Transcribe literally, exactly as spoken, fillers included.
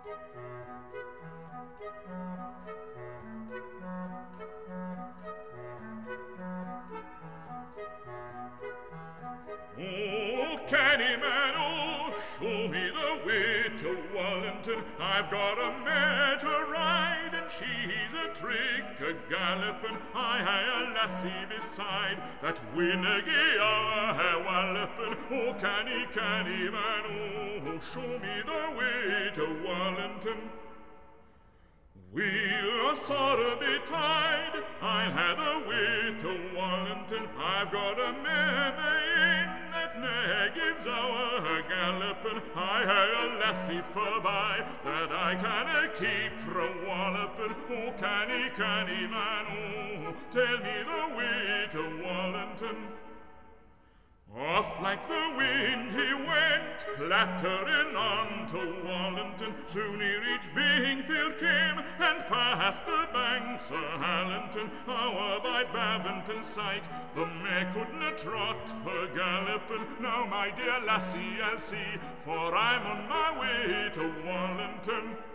Oh, canny man, oh, show me the way to Wallington. I've got a mare to ride, and she's a trick a galloping. I hae a lassie beside that winnagie hour walloping. Oh, canny, canny man, oh, show me the way to Wallington. We'll a sorrow betide, I'll have the way to Wallington. I've got a mare in that ne'er gives our galloping. I hae a lassie forby that I canna keep from walloping. Oh, canny, canny man, oh, tell me the way to Wallington. Off like the wind he went, clattering on to Wallington. Soon he reached Bingfield came, and past the banks of Hallington. Our by Bavinton Syke, the mare couldna trot for galloping. Now, my dear lassie, I'll see, for I'm on my way to Wallington.